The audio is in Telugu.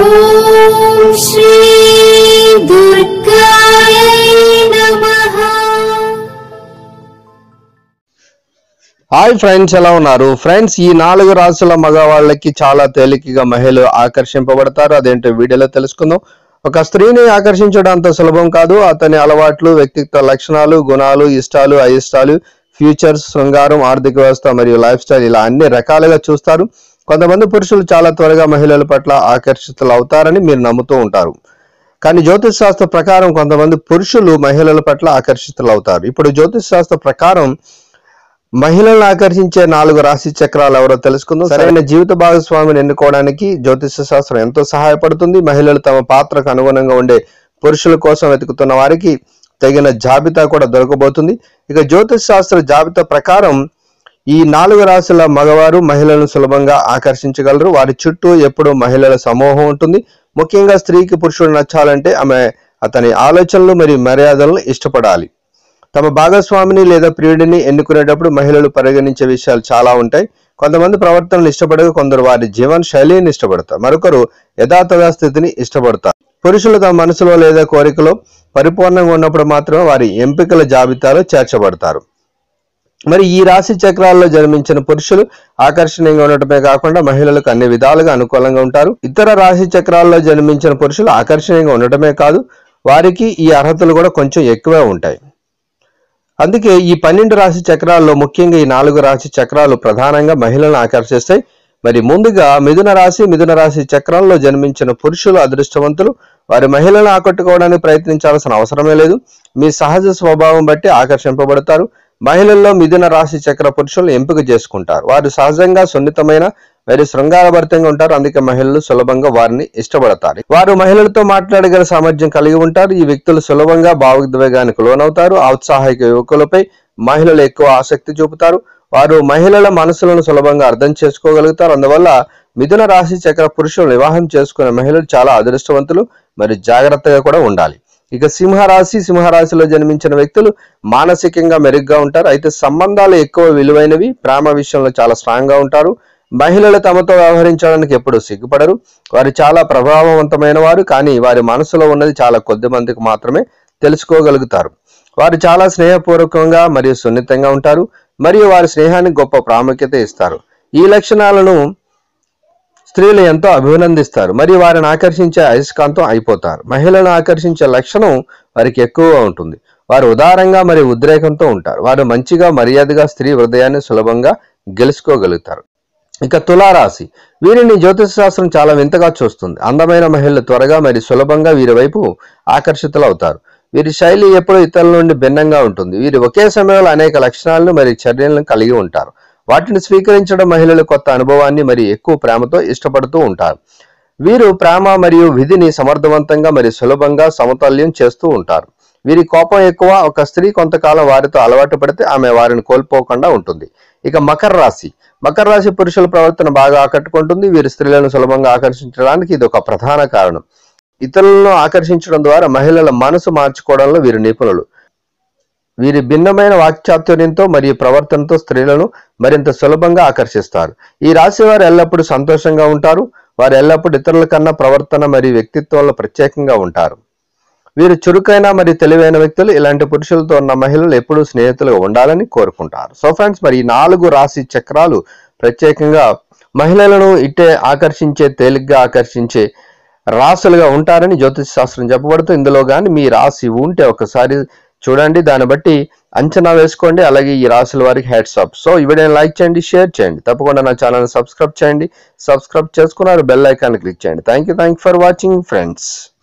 ఓం శ్రీ దుర్గాయ నమః. హాయ్ ఫ్రెండ్స్, ఎలా ఉన్నారు ఫ్రెండ్స్? ఈ 4 రాశుల మగవాళ్ళకి చాలా తేలికగా మహిళలు ఆకర్షింపబడతారు. అదేంటో వీడియోలో తెలుసుకుందాం. ఒక స్త్రీని ఆకర్షించడం అంత సులభం కాదు. అతని అలవాట్లు, వ్యక్తిత్వ లక్షణాలు, గుణాలు, ఇష్టాలు, అయిష్టాలు, ఫ్యూచర్స్, శృంగారం, ఆర్థిక వ్యవస్థ మరియు లైఫ్ స్టైల్ ఇలా అన్ని రకాలుగా చూస్తారు. కొంతమంది పురుషులు చాలా త్వరగా మహిళల పట్ల ఆకర్షితులు అవుతారని మీరు నమ్ముతూ ఉంటారు. కానీ జ్యోతిష్ శాస్త్ర ప్రకారం కొంతమంది పురుషులు మహిళల పట్ల ఆకర్షితులు అవుతారు. ఇప్పుడు జ్యోతిష్ శాస్త్ర ప్రకారం మహిళలను ఆకర్షించే 4 రాశి చక్రాలు ఎవరో తెలుసుకుందాం. సరైన జీవిత భాగస్వామిని ఎన్నుకోవడానికి జ్యోతిష శాస్త్రం ఎంతో సహాయపడుతుంది. మహిళలు తమ పాత్రకు అనుగుణంగా ఉండే పురుషుల కోసం వెతుకుతున్న వారికి తగిన జాబితా కూడా దొరకబోతుంది. ఇక జ్యోతిష్ శాస్త్ర జాబితా ప్రకారం ఈ 4 రాశుల మగవారు మహిళలను సులభంగా ఆకర్షించగలరు. వారి చుట్టూ ఎప్పుడూ మహిళల సమూహం ఉంటుంది. ముఖ్యంగా స్త్రీకి పురుషుడు నచ్చాలంటే ఆమె అతని ఆలోచనలు మరియు మర్యాదలను ఇష్టపడాలి. తమ భాగస్వామిని లేదా ప్రియుడిని ఎన్నుకునేటప్పుడు మహిళలు పరిగణించే విషయాలు చాలా ఉంటాయి. కొంతమంది ప్రవర్తనలు ఇష్టపడగా కొందరు వారి జీవన శైలిని ఇష్టపడతారు. మరొకరు యథాతథ స్థితిని ఇష్టపడతారు. పురుషులు తమ మనసులో లేదా కోరికలో పరిపూర్ణంగా ఉన్నప్పుడు మాత్రమే వారి ఎంపికల జాబితాలో చేర్చబడతారు. మరి ఈ రాశి చక్రాల్లో జన్మించిన పురుషులు ఆకర్షణీయంగా ఉండటమే కాకుండా మహిళలకు అన్ని విధాలుగా అనుకూలంగా ఉంటారు. ఇతర రాశి చక్రాల్లో జన్మించిన పురుషులు ఆకర్షణీయంగా ఉండటమే కాదు, వారికి ఈ అర్హతలు కూడా కొంచెం ఎక్కువే ఉంటాయి. అందుకే ఈ 12 రాశి చక్రాల్లో ముఖ్యంగా ఈ 4 రాశి చక్రాలు ప్రధానంగా మహిళలను ఆకర్షిస్తాయి. మరి ముందుగా మిథున రాశి చక్రంలో జన్మించిన పురుషులు అదృష్టవంతులు. వారి మహిళలను ఆకట్టుకోవడానికి ప్రయత్నించాల్సిన అవసరమే లేదు. మీ సహజ స్వభావం బట్టి ఆకర్షింపబడతారు. మహిళల్లో మిథున రాశి చక్ర పురుషులు ఎంపిక చేసుకుంటారు. వారు సహజంగా సున్నితమైన మరియు శృంగారభరితంగా ఉంటారు. అందుకే మహిళలు సులభంగా వారిని ఇష్టపడతారు. వారు మహిళలతో మాట్లాడగల సామర్థ్యం కలిగి ఉంటారు. ఈ వ్యక్తులు సులభంగా భావోద్వేగానికి లోనవుతారు. ఔత్సాహిక యువకులపై మహిళలు ఎక్కువ ఆసక్తి చూపుతారు. వారు మహిళల మనసులను సులభంగా అర్థం చేసుకోగలుగుతారు. అందువల్ల మిథున రాశి చక్ర పురుషులు వివాహం చేసుకునే మహిళలు చాలా అదృష్టవంతులు మరియు జాగ్రత్తగా కూడా ఉండాలి. ఇక సింహరాశిలో జన్మించిన వ్యక్తులు మానసికంగా మెరుగ్గా ఉంటారు. అయితే సంబంధాలు ఎక్కువ విలువైనవి. ప్రేమ విషయంలో చాలా స్ట్రాంగ్ గా ఉంటారు. మహిళలు తమతో వ్యవహరించడానికి ఎప్పుడూ సిగ్గుపడరు. వారు చాలా ప్రభావవంతమైన వారు, కానీ వారి మనసులో ఉన్నది చాలా కొద్ది మందికి మాత్రమే తెలుసుకోగలుగుతారు. వారు చాలా స్నేహపూర్వకంగా మరియు సున్నితంగా ఉంటారు మరియు వారి స్నేహానికి గొప్ప ప్రాముఖ్యత ఇస్తారు. ఈ లక్షణాలను స్త్రీలు ఎంతో అభినందిస్తారు మరియు వారిని ఆకర్షించే అయస్కాంతం అయిపోతారు. మహిళలను ఆకర్షించే లక్షణం వారికి ఎక్కువగా ఉంటుంది. వారు ఉదారంగా మరియు ఉద్రేకంతో ఉంటారు. వారు మంచిగా మర్యాదగా స్త్రీ హృదయాన్ని సులభంగా గెలుచుకోగలుగుతారు. ఇక తులారాశి, వీరిని జ్యోతిష శాస్త్రం చాలా వింతగా చూస్తుంది. అందమైన మహిళలు త్వరగా మరియు సులభంగా వీరి వైపు ఆకర్షితులు అవుతారు. వీరి శైలి ఎప్పుడూ ఇతరుల నుండి భిన్నంగా ఉంటుంది. వీరు ఒకే సమయంలో అనేక లక్షణాలను మరియు చర్యలను కలిగి ఉంటారు. వాటిని స్వీకరించడం మహిళలు కొత్త అనుభవాన్ని మరియు ఎక్కువ ప్రేమతో ఇష్టపడుతూ ఉంటారు. వీరు ప్రేమ మరియు విధిని సమర్థవంతంగా మరియు సులభంగా సమతుల్యం చేస్తూ ఉంటారు. వీరి కోపం ఎక్కువ. ఒక స్త్రీ కొంతకాలం వారితో అలవాటు పడితే ఆమె వారిని కోల్పోకుండా ఉంటుంది. ఇక మకర రాశి పురుషుల ప్రవర్తన బాగా ఆకట్టుకుంటుంది. వీరి స్త్రీలను సులభంగా ఆకర్షించడానికి ఇది ఒక ప్రధాన కారణం. ఇతరులను ఆకర్షించడం ద్వారా మహిళల మనసు మార్చుకోవడంలో వీరు నిపుణులు. వీరి భిన్నమైన వాక్చాతుర్యంతో మరియు ప్రవర్తనతో స్త్రీలను మరింత సులభంగా ఆకర్షిస్తారు. ఈ రాశి వారు ఎల్లప్పుడూ సంతోషంగా ఉంటారు. వారు ఎల్లప్పుడూ ఇతరుల కన్నా ప్రవర్తన మరియు వ్యక్తిత్వంలో ప్రత్యేకంగా ఉంటారు. వీరు చురుకైన మరియు తెలివైన వ్యక్తులు. ఇలాంటి పురుషులతో ఉన్న మహిళలు ఎప్పుడూ స్నేహితులుగా ఉండాలని కోరుకుంటారు. సో ఫ్రెండ్స్, మరి ఈ 4 రాశి చక్రాలు ప్రత్యేకంగా మహిళలను తేలిగ్గా ఆకర్షించే రాశులుగా ఉంటారని జ్యోతిష శాస్త్రం చెప్పబడుతుంది. ఇందులో కానీ మీ రాశి ఉంటే ఒకసారి చూడండి, దాన్ని బట్టి అంచనా వేసుకోండి. అలాగే ఈ రాశుల వారికి హ్యాట్స్ ఆఫ్. సో ఈ వీడియోని లైక్ చేయండి, షేర్ చేయండి. తప్పకుండా నా ఛానల్ సబ్స్క్రైబ్ చేయండి. సబ్స్క్రైబ్ చేసుకున్నారు, బెల్ ఐకాన్ క్లిక్ చేయండి. Thank you for watching friends.